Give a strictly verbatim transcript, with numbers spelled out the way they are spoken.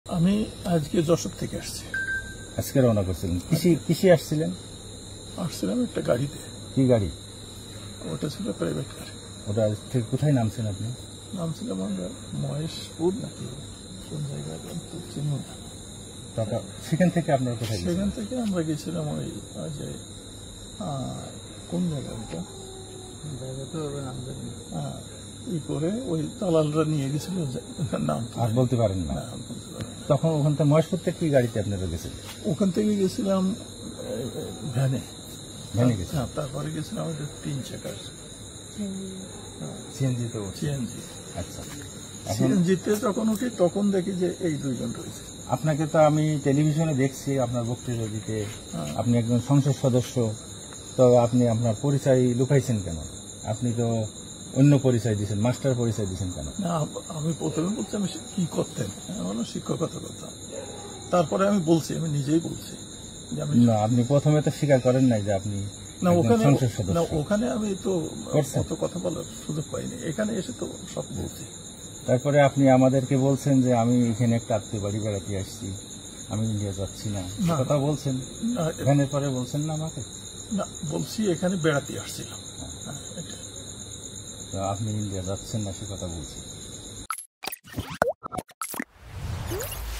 আমি আজকে যশোর থেকে আসছি। আজকে রওনা করছিলেন? কিসে কিসে আসছিলেন? আসছিলাম একটা গাড়িতে। কি গাড়ি? ওটা ছিল প্রাইভেট গাড়ি। ওটা থেকে কোথায় নামছেন আপনি? নামছিলাম আমরা মহেশপুর নাকি কোন জায়গায় চিনি না। টাকা সেখান থেকে আপনার কোথায়? সেখান থেকে আমরা গেছিলাম ওই যে কোন জায়গা ওটা জায়গা তো নাম জানি ই করে ওই দালালরা নিয়ে গেছিল, নাম আর বলতে পারেন না? তখন ওখান থেকে মহেশপুর থেকে কি গাড়িতে আপনারা গেছিলেন? ওখান থেকে গেছিলাম ভ্যানে। ভ্যানে গেছি। হ্যাঁ, তারপরে গেছিলাম ওই তিন চাকার সিএনজি। তো সিএনজি। আচ্ছা, সিএনজিতে যখন উঠি তখন দেখি যে এই দুইজন রয়েছে। আপনাকে তো আমি টেলিভিশনে দেখছি আপনার বক্তৃতা দিতে, আপনি একজন সংসদ সদস্য, তো আপনি আপনার পরিচয় লুকাইছেন কেন? আপনি তো অন্য পরিচয় দিয়েছেন, মাস্টার পরিচয় দিয়েছেন কেন? না, আমি প্রথমে বলছি আমি কি করতেন, আমি শিক্ষকতা করতাম। তারপরে আমি বলছি, আমি নিজেই বলছি না, আপনি প্রথমে তো স্বীকার করেন নাই যে আপনি না ওখানে সংসদ সদস্য। না, ওখানে আমি তো অত কথা বলার সুযোগ পাইনি, এখানে এসে তো সব বলছি। তারপরে আপনি আমাদেরকে বলছেন যে আমি এখানে একটা আত্মীয় বাড়ি বেড়াতে আসছি, আমি ইন্ডিয়া যাচ্ছি না, কথা বলছেন। এখানে পরে বলছেন না আমাকে? না, বলছি এখানে বেড়াতে আসছিলাম। আপনি ইন্ডিয়া যাচ্ছেন না সে কথা বলছি।